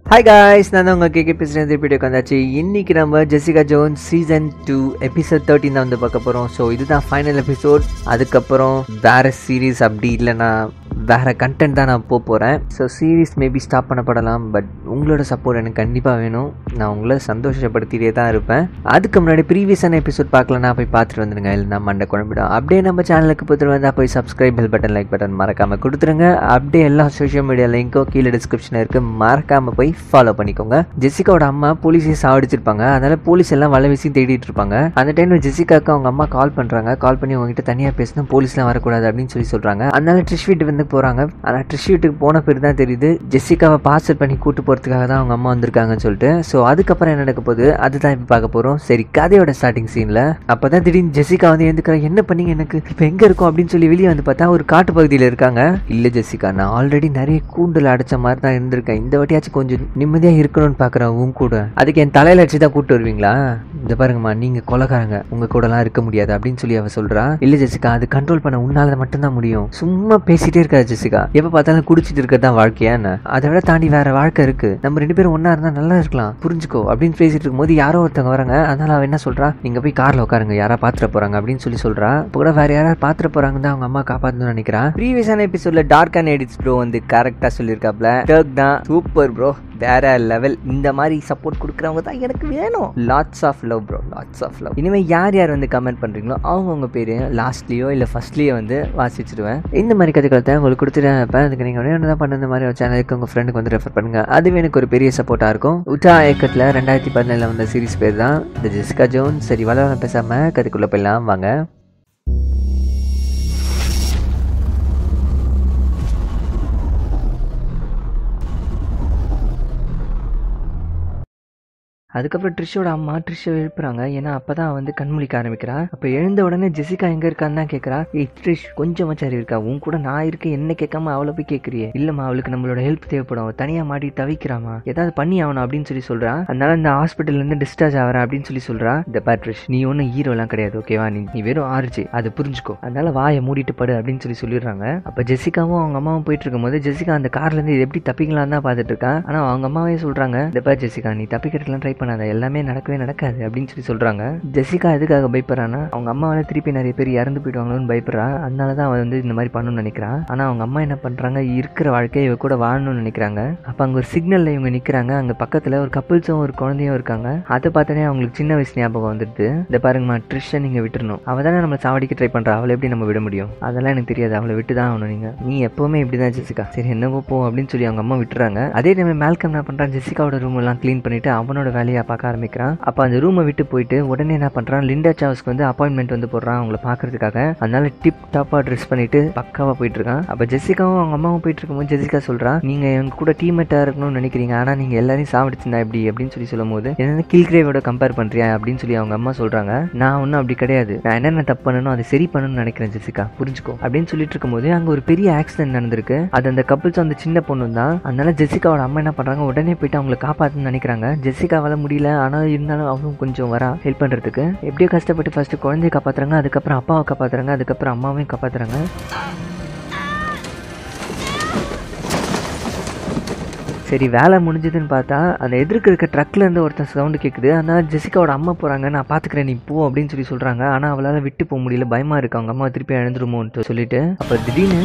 Hi guys, நான் தான் உங்க கேகே பேசுகிறேன். இந்த வீடியோக்கு வந்தாச்சு. இன்னைக்கு நம்ம ஜெசிகா ஜோன்ஸ் சீசன் 2 எபிசோட் 13 தான் வந்து பார்க்க போகிறோம். ஸோ இதுதான் ஃபைனல் எபிசோட். அதுக்கப்புறம் வேறு சீரீஸ் அப்படி இல்லைன்னா வேறு கண்டென்ட் தான் நான் போகிறேன். ஸோ சீரீஸ் மேபி ஸ்டாப் பண்ணப்படலாம். பட் உங்களோட சப்போர்ட் எனக்கு கண்டிப்பாக வேணும். நான் உங்களை சந்தோஷப்படுத்திட்டே தான் இருப்பேன். அதுக்கு முன்னாடி ப்ரீவியஸான எபிசோட் பார்க்கலன்னா போய் பார்த்துட்டு வந்துடுங்க. இல்லைனா மண்டை குழம்பிடும். அப்படியே நம்ம சேனலுக்கு பார்த்துட்டு வந்தால் போய் subscribe bell button like button மறக்காமல் கொடுத்துருங்க. அப்படியே எல்லா சோஷியல் மீடியா லிங்க்கும் கீழே டிஸ்கிரிப்ஷனில் இருக்குது. மறக்காமல் போய் ஃபாலோ பண்ணிக்கோங்க. ஜெசிகாவோட அம்மா போலீஸை சாவடிச்சிருப்பாங்க. அதனால போலீஸ் எல்லாம் வலை வீசி தேடிட்டு இருப்பாங்க. அந்த டைம்ல ஜெசிகாவுக்கு அவங்க அம்மா கால் பண்றாங்க. கால் பண்ணி உங்ககிட்ட தனியா பேசணும், போலீஸ்லாம் வரக்கூடாது அப்படின்னு சொல்றாங்க. அதனால ட்ரிஷ் வீட்டு வந்து போறாங்க. ஆனா ட்ரிஷ் வீட்டுக்கு போன பிறகு தான் தெரியுது ஜெசிகாவை பார்சல் பண்ணி கூட்டு போறதுக்காக தான் அவங்க அம்மா வந்திருக்காங்கன்னு சொல்லிட்டு. ஸோ அதுக்கப்புறம் என்ன நடக்க போகுது அதுதான் இப்ப பார்க்க போறோம். சரி, கதையோட ஸ்டார்டிங் சீன்ல அப்பதான் திடீர்னு ஜெசிகா வந்து எழுந்துக்கிறாங்க. என்ன பண்ணீங்க, எனக்கு இப்ப எங்க இருக்கும் அப்படின்னு சொல்லி வெளியே வந்து பார்த்தா ஒரு காட்டு பகுதியில இருக்காங்க. இல்ல ஜெசிகா, நான் ஆல்ரெடி நிறைய கூண்டுல அடைச்ச மாதிரி தான் இருந்திருக்கேன். இந்த வாட்டியாச்சும் கொஞ்சம் நிம்மதியா இருக்கணும்னு பாக்குறேன் உங்க கூட. அதுக்கு என் தலையில அடிச்சு தான் கூட்டு வருவீங்களா? இந்த பாருங்கம்மா, நீங்க கொலைக்காரங்க, உங்க கூட எல்லாம் இருக்க முடியாது அப்படின்னு சொல்லி அவ சொல்றா. இல்ல ஜெசிகா, அது கண்ட்ரோல் பண்ண உன்னால மட்டும்தான் முடியும். சும்மா பேசிட்டே இருக்காது ஜெசிகா. எப்ப பார்த்தாலும் குடிச்சிட்டு இருக்கதான் வாழ்க்கையா? அதை விட தாண்டி வேற வாழ்க்கை இருக்கு. நம்ம 2 பேரும் ஒன்னா இருந்தா நல்லா இருக்கலாம், புரிஞ்சுக்கோ அப்படின்னு பேசிட்டு இருக்கும் போது யாரோ ஒருத்தவங்க வராங்க. அதனால அவ என்ன சொல்றா, நீங்க போய் கார்ல உட்காருங்க, யாரா பாத்துற போறாங்க அப்படின்னு சொல்றா. இப்போ கூட வேற யாராவது பாத்துற போறாங்க தான் அவங்க அம்மா காப்பாத்தணும்னு நினைக்கிறா. ப்ரீவியஸான எபிசோட்ல டார்க் அண்ட் எடிட்ஸ் ப்ரோ வந்து கரெக்டா சொல்லியிருக்காப்ல. டர்க் தான் சூப்பர் ப்ரோ, வேற லெவல். இந்த மாதிரி சப்போர்ட் கொடுக்குறவங்க தான் எனக்கு வேணும். Lots of love bro, lots of love. இனிமே யார் யார் வந்து கமெண்ட் பண்றீங்களோ அவங்க பேரு லாஸ்ட்லயோ இல்ல ஃபர்ஸ்ட்லயோ வந்து வாசிச்சிடுவேன். இந்த மாதிரி கதைகளை உங்களுக்கு கொடுத்துட்டேன். அதுக்கு நீங்க என்ன பண்ண இந்த மாதிரி ஒரு சேனலுக்கு உங்க ஃப்ரெண்டுக்கு வந்து ரெஃபர் பண்ணுங்க. அதுவே எனக்கு ஒரு பெரிய சப்போர்ட்டா இருக்கும். உட்டா ஏக்கத்துல 2017 வந்த சீரிஸ் பேர் தான் தி ஜெசிகா ஜோன்ஸ். சரி, வளர பேசாம கதைக்குள்ள போயிடலாம் வாங்க. அதுக்கப்புறம் ட்ரிஷோட அம்மா ட்ரிஷை எழுப்புறாங்க. ஏன்னா அப்பதான் வந்து கண்முழிக்க ஆரம்பிக்கிறா. அப்ப எழுந்த உடனே ஜெசிகா எங்க இருக்கான்னு தான் கேட்கறா. ஏய் ட்ரிஷ், கொஞ்சம் அறிவு இருக்கா? உன் கூட நான் இருக்கேன், என்ன கேட்காம அவளை போய் கேட்கறியே? இல்லம்மா, அவளுக்கு நம்மளோட ஹெல்ப் தேவைப்படும், தனியா மாட்டி தவிக்கிறாமா, ஏதாவது பண்ணி ஆகணும் அப்படின்னு சொல்றா. அதனால இந்த ஹாஸ்பிட்டல்ல இருந்து டிஸ்சார்ஜ் ஆகிறேன் அப்படின்னு சொல்றா. இந்த ட்ரிஷ், நீ ஒன்னும் ஹீரோ எல்லாம் கிடையாது, ஓகேவா? நீ வெறும் ஆர்ஜி, அது புரிஞ்சுக்கோ. அதனால வாயை மூடிட்டு படு அப்படின்னு சொல்லிடுறாங்க. அப்ப ஜெசிகாவும் அவங்க அம்மாவும் போயிட்டு இருக்கும் போது ஜெசிகா அந்த கார்ல இருந்து எப்படி தப்பிக்கலான்னு தான் பாத்துட்டு இருக்கா. ஆனா அவங்க அம்மாவே சொல்றாங்க, இந்த ஜெசிகா, நீ தப்பிக்கிறதுலாம் ட்ரை பண்ணாத, எல்லாமே நடக்கவே நடக்காது அப்படின்னு சொல்றாங்க. ஜெசிகா எதுக்காக பயப்படுறான்னா அவங்க அம்மாவால திருப்பி நிறைய பேர் இறந்து போயிடுவாங்களோன்னு பயப்படுறா. அதனாலதான் அவன் வந்து இந்த மாதிரி பண்ணணும்னு நினைக்கிறா. ஆனா அவங்க அம்மா என்ன பண்றாங்க, இருக்கிற வாழ்க்கையை இவ கூட வாழணும்னு நினைக்கிறாங்க. அப்ப அங்க ஒரு சிக்னல்ல இவங்க நிக்கிறாங்க. அங்க பக்கத்துல ஒரு கப்பிள்ஸும் ஒரு குழந்தையும் இருக்காங்க. அதை பார்த்தனே அவங்களுக்கு சின்ன வயசு ஞாபகம் வந்துடுது. இந்த பாருங்கம்மா, ட்ரிஷை நீங்க விட்டுறணும். அவ தானே நம்ம சாவடிக்க ட்ரை பண்றா, அவளை எப்படி நம்ம விட முடியும்? அதெல்லாம் எனக்கு தெரியாது, அவளை விட்டுதான் ஆகணும். நீ எப்பவுமே இப்படிதான் ஜெசிகா. சரி, என்னவோ போ அப்படின்னு சொல்லி அவங்க அம்மா விட்டுறாங்க. அதே டைம் மேல்கம் என்ன பண்றான், ஜெசிகாவோட ரூம் எல்லாம் கிளீன் பண்ணிட்டு அவனோட வேலையை பார்க்க ஆரம்பிக்கிறான். அப்ப அந்த ரூமை விட்டு போயிட்டு உடனே என்ன பண்றான், லிண்டா சாவ்ஸ்க்கு வந்து அப்பாயின்மெண்ட் வந்து போடுறான் அவங்களை பாக்குறதுக்காக. அதனால டிப் டாப்பா ட்ரெஸ் பண்ணிட்டு பக்காவா போயிட்டு இருக்கான். அப்ப ஜெசிகாவும் அவங்க அம்மாவும் போயிட்டு இருக்கும்போது ஜெசிகா சொல்றா, நீங்க எங்க கூட டீம்மேட்டா இருக்கணும்னு நினைக்கிறீங்க, ஆனா நீங்க எல்லாரையும் சாவடிச்சிருந்தா எப்படி அப்படின்னு சொல்லும் போது, என்ன கில்கிரேவோட கம்பேர் பண்றியா அப்படின்னு சொல்லி அவங்க அம்மா சொல்றாங்க. நான் ஒன்னும் அப்படி கிடையாது, நான் என்னென்ன தப்பு பண்ணணும் அதை சரி பண்ணணும்னு நினைக்கிறேன் ஜெசிகா, புரிஞ்சுக்கோ அப்படின்னு சொல்லிட்டு இருக்கும்போது அங்க ஒரு பெரிய ஆக்சிடென்ட் நடந்திருக்கு. அது அந்த கப்பிள்ஸ் அந்த சின்ன பொண்ணு தான். அதனால ஜெசிகாவோட அம்மா என்ன பண்றாங்க, உடனே போயிட்டு அவங்களை காப்பாத்துன்னு நினைக்கிறாங்க. ஜெசிகாவால முடியல, ஆனா இருந்தாலும் அவரும் கொஞ்சம் வரா ஹெல்ப் பண்றதுக்கு. எப்படியோ கஷ்டப்பட்டு ஃபர்ஸ்ட் குழந்தைய காப்பாத்துறாங்க, அதுக்கப்புறம் அப்பாவை காப்பாத்துறாங்க, அதுக்கப்புறம் அம்மாவையும் காப்பாத்துறாங்க. சரி, வேலை முடிஞ்சதுன்னு பார்த்தா அந்த எதிர்க்கு இருக்க ட்ரக்ல இருந்து ஒருத்தன் சவுண்டு கேட்குது. அதனால ஜெசிகாவோட அம்மா போறாங்க. நான் பாத்துக்கிறேன், நீ போ அப்படின்னு சொல்றாங்க. ஆனா அவளால விட்டு போக முடியல, பயமா இருக்கு அவங்க அம்மா திருப்பி எழுந்துருமோன்னு சொல்லிட்டு. அப்ப திடீர்னு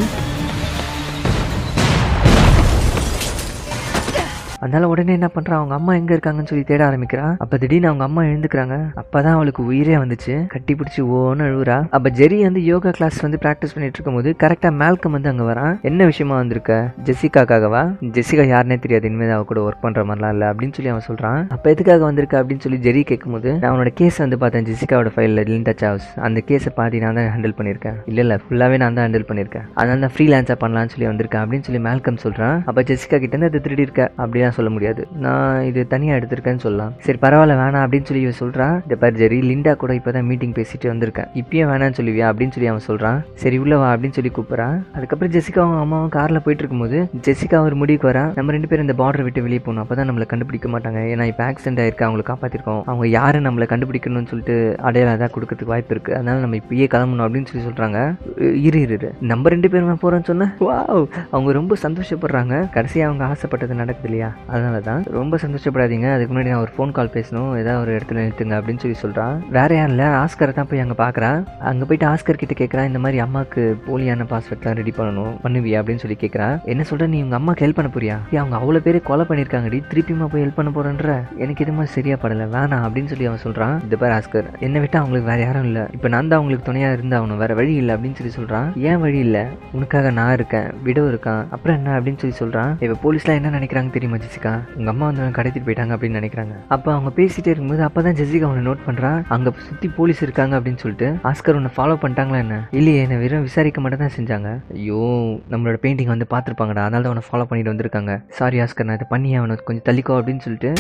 அதனால உடனே என்ன பண்றா, அவங்க அம்மா எங்க இருக்காங்கன்னு சொல்லி தேட ஆரம்பிக்கிறா. அப்ப திடீர்னு அவங்க அம்மா எழுந்துக்கிறாங்க. அப்பதான் அவளுக்கு உயிரே வந்துச்சு. கட்டி பிடிச்சி ஓன்னு அழுவுறா. அப்ப ஜெரி வந்து யோகா கிளாஸ் வந்து பிராக்டிஸ் பண்ணிட்டு இருக்கும் போது கரெக்டா மேல்கம் வந்து அங்க வரான். என்ன விஷயமா வந்திருக்க? ஜெசிகாக்காகவா? ஜெசிகா யாருன்னே தெரியாது, இனிமேல் அவ கூட ஒர்க் பண்ற மாதிரிலாம் இல்ல அப்படின்னு சொல்லி அவன் சொல்றான். அப்ப எதுக்காக வந்திருக்க அப்படின்னு சொல்லி ஜெரி கேட்கும் போது, நான் அவனோட கேஸ் வந்து பார்த்தேன், ஜெசிகாவோட ஃபைல்ல லிண்டா சாவ்ஸ், அந்த கேஸை பாதி நான் தான் ஹேண்டில் பண்ணிருக்கேன். இல்ல ஃபுல்லாவே நான் தான் ஹேண்டில் பண்ணிருக்கேன். அதனால தான் ஃப்ரீலான்ஸா பண்ணலாம்னு சொல்லி வந்திருக்கேன் அப்படின்னு சொல்லி மேல்கம் சொல்றான். அப்ப ஜெசிகா கிட்ட இருந்து அதை திருடி இருக்க அப்படியா சொல்ல முடியாது, நான் இது தனியா எடுத்திருக்கேன்னு சொல்லலாம். சரி பரவாயில்ல, வேணாம் அப்படின்னு சொல்லி சொல்றா. இந்த பாரு ஜெரி, லிண்டா கூட இப்பதான் மீட்டிங் பேசிட்டு வந்திருக்கேன், இப்பயும் வேணான்னு சொல்லுவியா அப்படின்னு சொல்லி அவன் சொல்றான். சரி உள்ள வா அப்படின்னு சொல்லி கூப்பிடுறான். அதுக்கப்புறம் ஜெசிகா அவங்க அம்மாவும் கார்ல போயிட்டு இருக்கும்போது ஜெசிகா ஒரு முடிவுக்கு வரா, நம்ம 2 பேரும் இந்த பார்டர் விட்டு வெளியே போகணும், அப்பதான் நம்மளை கண்டுபிடிக்க மாட்டாங்க. ஏன்னா இப்ப ஆக்சிடென்ட் ஆயிருக்கு, அவங்களை காப்பாத்திருக்கோம், அவங்க யாரு நம்மளை கண்டுபிடிக்கணும்னு சொல்லிட்டு அடையாளம் ஏதாவது கொடுக்கறதுக்கு வாய்ப்பு இருக்கு, அதனால நம்ம இப்பயே கிளம்பணும் அப்படின்னு சொல்றாங்க. இரு நம்ம 2 பேரும் போறோம்னு சொன்ன வாவ், அவங்க ரொம்ப சந்தோஷப்படுறாங்க. கடைசியா அவங்க ஆசைப்பட்டது நடக்குது இல்லையா? அதனால தான் ரொம்ப சந்தோஷப்படாதீங்க, அதுக்கு முன்னாடி நான் ஒரு ஃபோன் கால் பேசணும், ஏதாவது ஒரு இடத்துல நிறுத்துங்க அப்படின்னு சொல்லி சொல்கிறான். வேற யாரும் இல்லை, ஆஸ்கரை தான் போய் அங்கே பார்க்குறான். அங்கே போயிட்டு ஆஸ்கர் கிட்ட கேட்குறான், இந்த மாதிரி அம்மாவுக்கு போலியான பாஸ்வேர்ட்லாம் ரெடி பண்ணணும், பண்ணுவியா அப்படின்னு சொல்லி கேட்குறான். என்ன சொல்கிற, நீ உங்கள் அம்மாவுக்கு ஹெல்ப் பண்ண போறியா? அவங்க அவ்வளோ பேர் கொலை பண்ணியிருக்காங்கடி, திருப்பியுமா போய் ஹெல்ப் பண்ண போகிறேன்ற, எனக்கு இது மாதிரி சரியா படலை, வேணாம் அப்படின்னு சொல்லி அவன் சொல்கிறான். இந்த பேர் ஆஸ்கர், என்னை விட்டு அவங்களுக்கு வேற யாரும் இல்லை, இப்போ நான் தான் அவங்களுக்கு துணையாக இருந்தாகணும், வேற வழி இல்லை அப்படின்னு சொல்லி சொல்கிறான். ஏன் வழி இல்லை, உனக்காக நான் இருக்கேன், விடோ இருக்கான், அப்புறம் என்ன அப்படின்னு சொல்லி சொல்கிறான். இப்போ போலீஸ்லாம் என்ன நினைக்கிறாங்க தெரியுமா ஜெசிகா, உங்கள் அம்மா வந்து கடத்திட்டு போயிட்டாங்க அப்படின்னு நினைக்கிறாங்க. அப்போ அவங்க பேசிட்டே இருக்கும்போது அப்போ தான் ஜெசிகா அவனை நோட் பண்ணுறான், அங்கே சுற்றி போலீஸ் இருக்காங்க அப்படின்னு சொல்லிட்டு. ஆஸ்கர் உன்னை ஃபாலோ பண்ணிட்டாங்களா என்ன? இல்லையே, என்னை வெறும் விசாரிக்க மட்டும் தான் செஞ்சாங்க. ஐயோ, நம்மளோட பெயிண்டிங் வந்து பார்த்துருப்பாங்கடா, அதனால தான் அவனை ஃபாலோ பண்ணிட்டு வந்திருக்காங்க. சாரி ஆஸ்கர், நான் இதை பண்ணி அவனை கொஞ்சம் தள்ளிக்கோ அப்படின்னு சொல்லிட்டு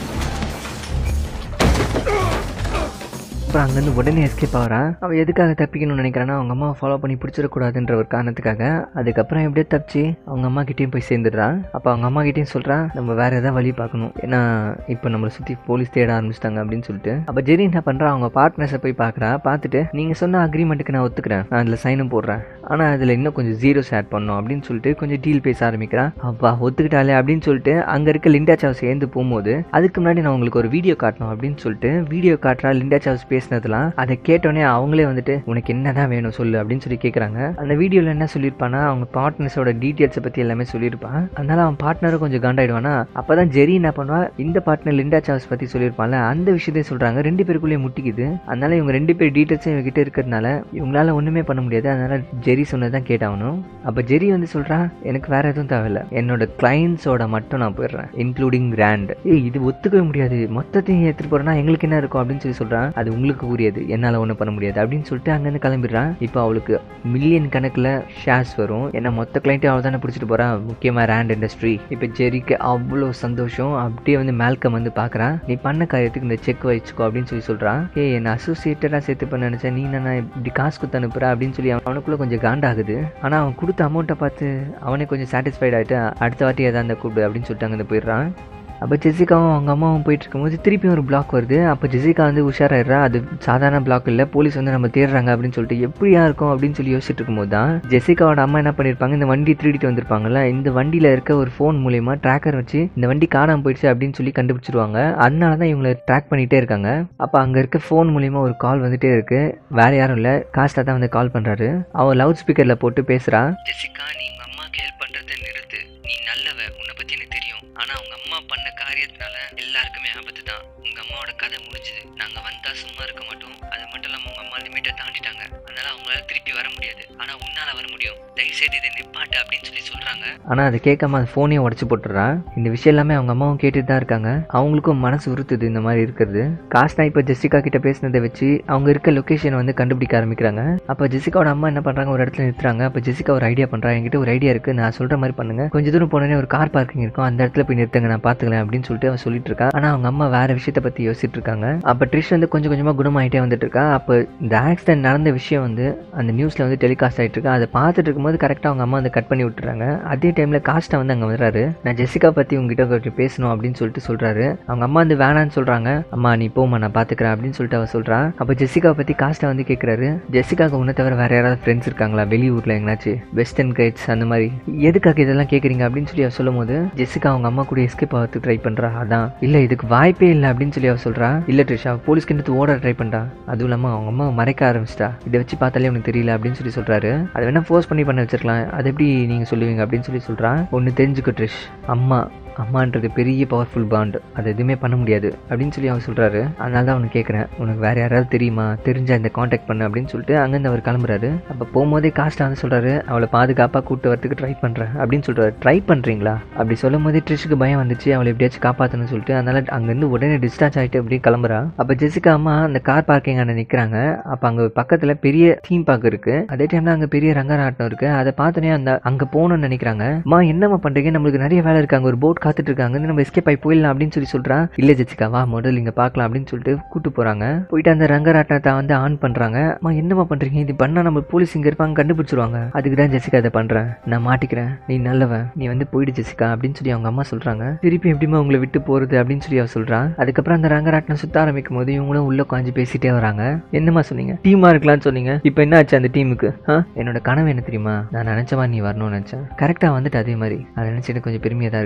அப்புறம் அங்கேருந்து உடனே எஸ்கேப் ஆகிறான். அவன் எதுக்காக தப்பிக்கணும்னு நினைக்கிறான்னா, அவங்க அம்மாவை ஃபாலோ பண்ணி பிடிச்சிடக்கூடாதுன்ற ஒரு காரணத்துக்காக. அதுக்கப்புறம் எப்படியே தப்பிச்சு அவங்க அம்மா கிட்டேயும் போய் சேர்ந்துடுறான். அப்போ அவங்க அம்மா கிட்டேயும் சொல்கிறான், நம்ம வேறு எதாவது வழி பார்க்கணும், ஏன்னா இப்போ நம்மளை சுற்றி போலீஸ் தேட ஆரம்பிச்சிட்டாங்க அப்படின்னு சொல்லிட்டு. அப்போ ஜெரி என்ன பண்ணுறான், அவங்க பார்ட்னர்ஸை போய் பார்க்குறா. பார்த்துட்டு நீங்கள் சொன்ன அக்ரிமெண்ட்டுக்கு நான் ஒத்துக்கிறேன், நான் அதில் சைனும் போடுறேன், ஆனால் அதில் இன்னும் கொஞ்சம் ஜீரோஸ் ஆட் பண்ணணும் அப்படின்னு சொல்லிட்டு கொஞ்சம் டீல் பேச ஆரம்பிக்கிறான். அப்பா ஒத்துக்கிட்டாலே அப்படின்னு சொல்லிட்டு அங்கே இருக்க லிண்டா சாவ்ஸ் சேர்ந்து போகும்போது, அதுக்கு முன்னாடி நான் உங்களுக்கு ஒரு வீடியோ காட்டணும் அப்படின்னு சொல்லிட்டு வீடியோ காட்டுறா. லிண்டா சாவ்ஸ் பேசினதுலாம் அதை கேட்டோடனே அவங்களே வந்துட்டு உனக்கு என்னதான் வேணும் சொல்லு அப்படின்னு சொல்லி கேட்குறாங்க. அந்த வீடியோவில் என்ன சொல்லியிருப்பானா, அவங்க பார்ட்னர்ஸோட டீட்டெயில்ஸை பற்றி எல்லாமே சொல்லியிருப்பான். அதனால அவன் பார்ட்னரும் கொஞ்சம் காண்டாயிடுவானா. அப்போ தான் ஜெரி என்ன பண்ணுவா, இந்த பார்ட்னர் லிண்டா சாவ்ஸ் பற்றி சொல்லியிருப்பான்ல, அந்த விஷயத்தையும் சொல்கிறாங்க. 2 பேருக்குள்ளேயே முட்டிக்குது. அதனால இவங்க 2 பேர் டீட்டெயில்ஸும் இவங்ககிட்ட இருக்கிறதுனால இவங்களால ஒன்றுமே பண்ண முடியாது. அதனால ஜெரி சொன்னதான் கேட்டாகணும். அப்போ ஜெரி வந்து சொல்கிறான், எனக்கு வேற எதுவும் தேவையில்லை, என்னோட கிளைண்ட்ஸோட மட்டும் நான் போயிடுறேன், இன்க்ளூடிங் கிராண்ட். இது ஒத்துக்கவே முடியாது, மொத்தத்தையும் எடுத்துகிட்டு போகிறேன்னா எங்களுக்கு என்ன இருக்கும் அப்படின்னு சொல்லி சொல்கிறான். அது உங்களுக்கு புரியாது, என்னால் ஒன்றும் பண்ண முடியாது அப்படின்னு சொல்லிட்டு அங்கேருந்து கிளம்பிடுறான். இப்போ அவளுக்கு மில்லியன் கணக்கில் ஷேர்ஸ் வரும், ஏன்னா மொத்த கிளைண்ட்டையும் அவள் தானே பிடிச்சிட்டு போகிறான், முக்கியமாக ரேண்ட் இண்டஸ்ட்ரி. இப்போ ஜெரிக்கு அவ்வளோ சந்தோஷம். அப்படியே வந்து மேல்கம் வந்து பார்க்குறான். நீ பண்ண காரியத்துக்கு இந்த செக் வச்சுக்கோ அப்படின்னு சொல்லி சொல்கிறான். என்னை அசோசியேட்டடாக சேர்த்து பண்ண நினச்சேன், நீ நான் இப்படி காசு கொடுத்து அனுப்புகிறேன் அப்படின்னு சொல்லி அவனுக்குள்ளே கொஞ்சம் காண்டாகுது. ஆனால் அவன் கொடுத்த அமௌண்ட்டை பார்த்து அவனே கொஞ்சம் சாட்டிஸ்ஃபைட் ஆகிட்டு அடுத்த வாட்டி ஏதாவது கூப்பிடு அப்படின்னு சொல்லிட்டு அங்கே போயிடுறான். அப்போ ஜெசிகாவும் அவங்க அம்மாவும் போயிட்டு இருக்கும்போது திருப்பியும் ஒரு பிளாக் வருது. அப்போ ஜெசிகா வந்து உஷாராயிடுறா, அது சாதாரண பிளாக் இல்லை, போலீஸ் வந்து நம்ம தேடுறாங்க அப்படின்னு சொல்லிட்டு. எப்படியா இருக்கும் அப்படின்னு சொல்லி யோசிச்சுட்டு இருக்கும்போது தான் ஜெசிகாவோட அம்மா என்ன பண்ணியிருப்பாங்க, இந்த வண்டி திருடிட்டு வந்திருப்பாங்கல்ல, இந்த வண்டியில் இருக்க ஒரு ஃபோன் மூலயமா ட்ராக்கர் வச்சு இந்த வண்டி காணாமல் போயிடுச்சு அப்படின்னு சொல்லி கண்டுபிடிச்சிருவாங்க. அதனால தான் இவங்களை ட்ராக் பண்ணிகிட்டே இருக்காங்க. அப்போ அங்கே இருக்க ஃபோன் மூலயமா ஒரு கால் வந்துட்டே இருக்கு. வேற யாரும் இல்லை, காஸ்டா தான் வந்து கால் பண்ணுறாரு. அவன் லவுட் ஸ்பீக்கரில் போட்டு பேசுகிறா. ஜெசிகா, நீ உங்கள் அம்மாவுக்கு ஹெல்ப் பண்ணுறதை நிறுத்து, நீ நல்லவ, உன்னை பற்றி எனக்கு தெரியும், ஆனால் அவங்க அம்மா பண்ண காரியத்தினால எல்லாருக்குமே ஆபத்து தான். உங்கள் அம்மாவோட கதை முடிஞ்சுது, நாங்கள் வந்தால் சும்மா இருக்க மாட்டோம். அது மட்டும் இல்லாமல் உங்கள் அம்மா லிமிட்டை தாண்டிட்டாங்க, அதனால அவங்களால திருப்பி வர முடியாது, ஆனால் உன்னால் வர முடியும், தயவுசெய்து இதை நிப்பாட்டு அப்படின்னு சொல்லி சொல்கிறாங்க. ஆனால் அதை கேட்காம அந்த ஃபோனையும் உடச்சி போட்டுறான். இந்த விஷயம் எல்லாமே அவங்க அம்மாவும் கேட்டுட்டு தான் இருக்காங்க. அவங்களுக்கும் மனசு உறுத்துது இந்த மாதிரி இருக்கிறது. காஸ்டா இப்போ ஜெசிகா கிட்ட பேசினதை வச்சு அவங்க இருக்க லொக்கேஷனை வந்து கண்டுபிடிக்க ஆரம்பிக்கிறாங்க. அப்போ ஜெசிகாவோட அம்மா என்ன பண்ணுறாங்க, ஒரு இடத்துல நிறுத்துறாங்க. அப்போ ஜெசிகா ஒரு ஐடியா பண்ணுறா, என்கிட்ட ஒரு ஐடியா இருக்குது, நான் சொல்கிற மாதிரி பண்ணுங்க, கொஞ்சம் தூரம் போனோடனே ஒரு கார் பார்க்கிங் இருக்கும், அந்த இடத்துல போய் நிறுத்துங்க, நான் பார்த்துக்கலாம் அப்படின்னு சொல்லிட்டு அவன் சொல்லிட்டு இருக்கா. ஆனால் அவங்க அம்மா வேற விஷயத்தை பற்றி யோசிச்சுட்டு இருக்காங்க. அப்போ ட்ரிஷ் வந்து கொஞ்சம் கொஞ்சமாக குணமாயிட்டே வந்துட்டு இருக்கா. அப்போ இந்த ஆக்சிடென்ட் நடந்த விஷயம் வந்து அந்த நியூஸில் வந்து டெலிகாஸ்ட் ஆகிட்டு இருக்கா. அதை பார்த்துட்டு இருக்கும்போது கரெக்டாக அவங்க அம்மா வந்து கட் பண்ணி விட்டுறாங்க. அதே டைமில் காஸ்டா வந்து அங்கே வந்துடுறாரு. நான் ஜெசிகா பற்றி உங்ககிட்ட கொஞ்சம் பேசணும் அப்படின்னு சொல்லிட்டு சொல்கிறாரு. அவங்க அம்மா வந்து வேணான்னு சொல்கிறாங்க. அம்மா நீ போமா, நான் பார்த்துக்கிறேன் அப்படின்னு சொல்லிட்டு அவள் சொல்கிறான். அப்போ ஜெசிகா பற்றி காஸ்டா வந்து கேட்குறாரு, ஜெசிகாவுக்கு உன்னை தவிர வேற யாராவது ஃப்ரெண்ட்ஸ் இருக்காங்களா வெளியூரில் எங்கனாச்சு, வெஸ்டர்ன் கைட்ஸ் அந்த மாதிரி, எதுக்காக இதெல்லாம் கேட்குறீங்க அப்படின்னு சொல்லி அவள் சொல்லும் போது ஜெசிகா அவங்க அம்மா கூட எஸ்கேப் ஆகிறதுக்கு ட்ரை பண்ணுறா. அதான் இல்லை, இதுக்கு வாய்ப்பே இல்லை அப்படின்னு சொல்லி அவள் சொல்கிறா. இல்லை ட்ரிஷா, போலீஸ் கிட்ட ஓட ட்ரை பண்ணுறா, அதுவும் இல்லாமல் அவங்க அம்மா மறைக்க ஆரம்பிச்சிட்டா, இதை வச்சு பார்த்தாலே உனக்கு தெரியல அப்படின்னு சொல்லி சொல்கிறாரு. அதை வேணா ஃபோர்ஸ் பண்ணி பண்ண வச்சிருக்கலாம், அது எப்படி நீங்கள் சொல்லுவீங்க அப்படின்னு சொல்லி சொல்கிறான். ஒன்று தெரிஞ்சுக்க ட்ரிஷ், அம்மான்றது பெரிய பவர்ஃபுல் பாண்ட், அது எதுவுமே பண்ண முடியாது அப்படின்னு சொல்லி அவர் சொல்கிறாரு. அதனால தான் அவனுக்கு கேட்குறேன், உனக்கு வேறு யாராவது தெரியுமா, தெரிஞ்சா இந்த காண்டாக்ட் பண்ணு அப்படின்னு சொல்லிட்டு அங்கேருந்து அவர் கிளம்புறாரு. அப்போ போகும்போதே காஸ்டா வந்து சொல்கிறாரு, அவளை பாதுகாப்பாக கூப்பிட்டு வரதுக்கு ட்ரை பண்ணுறேன் அப்படின்னு சொல்கிறாரு. ட்ரை பண்ணுறீங்களா அப்படி சொல்லும் போதே ட்ரிஷுக்கு பயம் வந்துச்சு, அவளை எப்படியாச்சும் காப்பாற்றணும்னு சொல்லிட்டு. அதனால அங்கேருந்து உடனே டிஸ்சார்ஜ் ஆகிட்டு அப்படியே கிளம்புறா. அப்போ ஜெசிகா அம்மா அந்த கார் பார்க்கிங் அங்கே நிற்கிறாங்க. அப்போ அங்கே பக்கத்தில் பெரிய தீம் பார்க் இருக்குது. அதே டைமில் அங்கே பெரிய ரங்கராட்டம் இருக்குது. அதை பார்த்தோன்னே அந்த அங்கே போகணும்னு நினைக்கிறாங்க. அம்மா என்னம்மா பண்ணுறீங்க, நம்மளுக்கு நிறைய வேலை இருக்காங்க, ஒரு போட் காத்துட்டு இருக்காங்க, நம்ம எஸ்கேப் ஆகி போயிடலாம் அப்படின்னு சொல்லி சொல்றான். இல்ல ஜெசிகா வா, முதல்ல இங்க பார்க்கலாம் அப்படின்னு சொல்லிட்டு கூட்டு போறாங்க. போயிட்டு அந்த ரங்கராட்டத்தை வந்து ஆன் பண்றாங்க. அம்மா என்னமா பண்றீங்க, இது பண்ணா நம்ம போலீஸ் இங்க இருப்பாங்க, கண்டுபிடிச்சிருவாங்க, அதுக்கு தான் ஜெசிகா இதை பண்றேன், நான் மாட்டிக்கிறேன், நீ நல்லவன், நீ வந்து போயிடு ஜெசிகா அப்படின்னு சொல்லி அவங்க அம்மா சொல்றாங்க. திருப்பி எப்படிமா உங்களை விட்டு போறது அப்படின்னு சொல்லி அவ சொல்றான். அதுக்கப்புறம் அந்த ரங்கராட்டனம் சுத்த ஆரம்பிக்கும் போது இவங்களும் உள்ள உட்காந்து பேசிட்டே வராங்க. என்னமா சொன்னீங்க, டீமா இருக்கலாம்னு சொன்னீங்க, இப்போ என்ன ஆச்சு அந்த டீமுக்கு? என்னோட கனவு என்ன தெரியுமா, நான் நினைச்சவா நீ வரணும்னு நினைச்சேன், கரெக்டா வந்துட்டு அதே மாதிரி. அதை நினைச்சிட்டு கொஞ்சம் பெருமையா தான் இருக்கு. ஆனா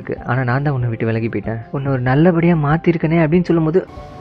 ஆனால் நான் தான் உன்னை விட்டு விலகி போயிட்டேன், உன்னை ஒரு நல்லபடியாக மாற்றிருக்கனே அப்படின்னு சொல்லும்போது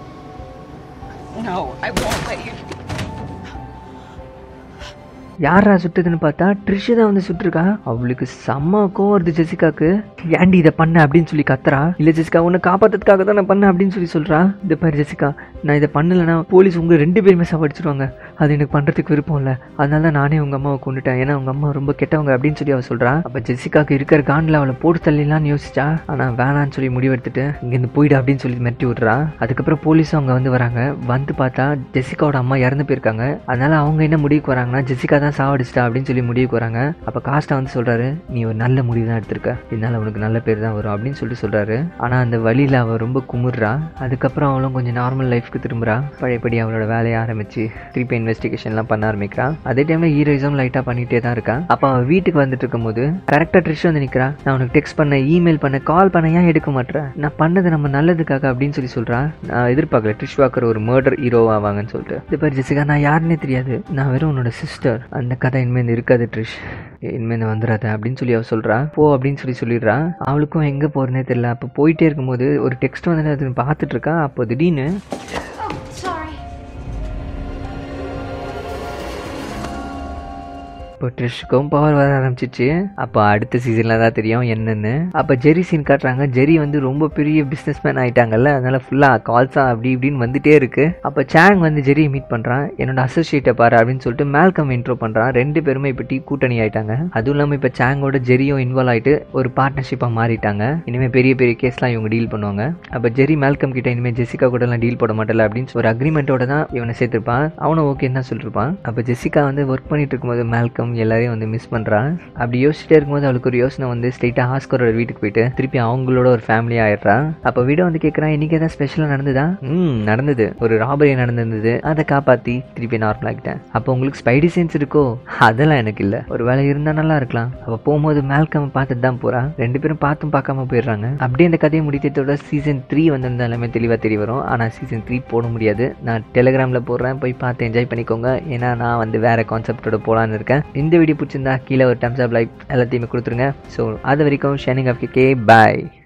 யாரா சுட்டுதுன்னு பார்த்தா ட்ரிஷ் தான் வந்து சுட்டுருக்கா. அவளுக்கு செம்ம கோவம் வருது ஜெசிகாக்கு. ஏன்டி இதை பண்ண அப்படின்னு சொல்லி கத்துறா. இல்லை ஜெசிகா உன்னை காப்பாற்றுறதுக்காக தான் நான் பண்ணேன் அப்படின்னு சொல்கிறா. இந்த பாரு ஜெசிகா, நான் இதை பண்ணலைன்னா போலீஸ் உங்கள் 2 பேருமே சாவடிச்சிடுவாங்க, அது எனக்கு பண்ணுறதுக்கு விருப்பம் இல்லை, அதனால தான் நானே உங்கள் அம்மாவை கொண்டுட்டேன், ஏன்னா உங்கள் அம்மா ரொம்ப கெட்டவங்க அப்படின்னு சொல்லி அவள் சொல்கிறா. அப்போ ஜெசிகாக்கு இருக்கிற காண்டில் அவளை போட்டு தள்ளிலான்னு யோசிச்சா, ஆனால் வேணான்னு சொல்லி முடிவெடுத்துட்டு இங்கேருந்து போயிடு அப்படின்னு சொல்லி மிரட்டி விட்றா. அதுக்கப்புறம் போலீஸும் அவங்க வந்து வராங்க. வந்து பார்த்தா ஜெசிகாவோட அம்மா இறந்து போயிருக்காங்க. அதனால அவங்க என்ன முடிவுக்கு வராங்கன்னா ஜெசிகா தான் சாவடிச்சிட்டா அப்படின்னு சொல்லி முடிவுக்கு வராங்க. அப்போ காஸ்டா வந்து சொல்கிறாரு, நீ ஒரு நல்ல முடிவு தான் எடுத்திருக்க, இதனால உனக்கு நல்ல பேர் தான் வரும் அப்படின்னு சொல்லி சொல்கிறாரு. ஆனால் அந்த வழியில் அவள் ரொம்ப குமுறா. அதுக்கப்புறம் அவளும் கொஞ்சம் நார்மல் லைஃப்க்கு திரும்புகிறா. பழையபடி அவளோட வேலையை ஆரம்பிச்சு திருப்பி இன்வெஸ்டிகேஷன்லாம் பண்ண ஆரம்பிக்கிறா. அதே டைமில் ஹீரோயிசம் லைட்டாக பண்ணிகிட்டே தான் இருக்கா. அப்போ அவள் வீட்டுக்கு வந்துட்டு இருக்கும்போது கரெக்டாக ட்ரிஷ் வந்து நிற்கிறா. நான் உனக்கு டெக்ஸ்ட் பண்ண, இமெயில் பண்ண, கால் பண்ண, ஏன் எடுக்க மாட்டேன், நான் பண்ணது நம்ம நல்லதுக்காக அப்படின்னு சொல்லி சொல்கிறா. நான் எதிர்பார்க்கல ட்ரிஷ் வாக்கர் ஒரு மர்டர் ஹீரோ ஆவாங்கன்னு சொல்லிட்டு. இது பேர் ஜெசிகா, நான் யாருன்னே தெரியாது, நான் வெறும் உன்னோட சிஸ்டர், அந்த கதை இனிமேல் இருக்காது ட்ரிஷ், இனிமேல் வந்துடாத அப்படின்னு சொல்லி அவள் சொல்கிறா. போ அப்படின்னு சொல்லிடுறா. அவளுக்கும் எங்கே போகிறதுனே தெரியல. அப்போ போயிட்டே இருக்கும்போது ஒரு டெக்ஸ்ட் வந்து அது பார்த்துட்டு இருக்கா. அப்போ திடீர்னு இப்போ ட்ரிஷ்க்கும் பவர் வர ஆரம்பிச்சிச்சு. அப்போ அடுத்த சீசனில் தான் தெரியும் என்னென்னு. அப்போ ஜெரி சீன் காட்டுறாங்க. ஜெரி வந்து ரொம்ப பெரிய பிஸ்னஸ் மேன் ஆகிட்டாங்கல்ல, அதனால ஃபுல்லாக கால்ஸாக அப்படி இப்படின்னு வந்துட்டே இருக்கு. அப்போ சாங் வந்து ஜெரியை மீட் பண்ணுறான். என்னோட அசோசியேட்டை பாரு அப்படின்னு சொல்லிட்டு மேல்கம் இன்ட்ரோ பண்ணுறான். 2 பேருமே இப்போ கூட்டணி ஆகிட்டாங்க. அதுவும் இல்லாமல் இப்போ சாங்கோட ஜெரியும் இன்வால்வ் ஆகிட்டு ஒரு பார்ட்னர்ஷிப்பாக மாறிட்டாங்க. இனிமேல் பெரிய பெரிய கேஸ்லாம் இவங்க டீல் பண்ணுவாங்க. அப்போ ஜெரி மேல்கம் கிட்ட இனிமேல் ஜெசிகா கூடலாம் டீல் போட மாட்டல அப்படின்னு ஒரு அக்ரிமெண்ட்டோட தான் இவனை சேர்த்துருப்பான். அவனும் ஓகேன்னு தான் சொல்லியிருப்பான். அப்போ ஜெசிகா வந்து ஒர்க் பண்ணிட்டு இருக்கும்போது மேல்கம் எல்லாரையும் வந்து மிஸ் பண்ணுறான். அப்படி யோசிச்சுட்டே இருக்கும்போது அவளுக்கு ஒரு யோசனை வந்து ஸ்ட்ரெயிட்டாக ஆஸ்கரோட வீட்டுக்கு போயிட்டு திருப்பி அவங்களோட ஒரு ஃபேமிலி ஆயிடுறான். அப்போ வீடு வந்து கேட்குறான், இன்னைக்கு ஏதாவது ஸ்பெஷலாக நடந்ததா? நடந்தது, ஒரு ராபரி நடந்திருந்தது, அதை காப்பாற்றி திருப்பி நார்மல் ஆகிட்டேன். அப்போ உங்களுக்கு ஸ்பைடி சென்ஸ் இருக்கோ? அதெல்லாம் எனக்கு இல்லை, ஒரு வேலை இருந்தால் நல்லா இருக்கலாம். அப்போ போகும்போது மேல்கம் பார்த்துட்டு தான் போகிறான். 2 பேரும் பார்த்தும் பார்க்காம போயிடுறாங்க. அப்படியே அந்த கதையை முடித்ததோட சீசன் 3 வந்து எல்லாமே தெளிவாக தெரிய வரும். ஆனால் சீசன் 3 போட முடியாது, நான் டெலிகிராமில் போடுறேன், போய் பார்த்து என்ஜாய் பண்ணிக்கோங்க. ஏன்னா நான் வந்து வேறு கான்செப்டோட போகலான்னு இருக்கேன். இந்த வீடியோ பிடிச்சிருந்தா கீழே ஒரு தம்ஸ் அப் லைக் எல்லாத்தையுமே கொடுத்துருங்க. ஸோ அது வரைக்கும் ஷைனிங் ஆஃப் கே பாய்.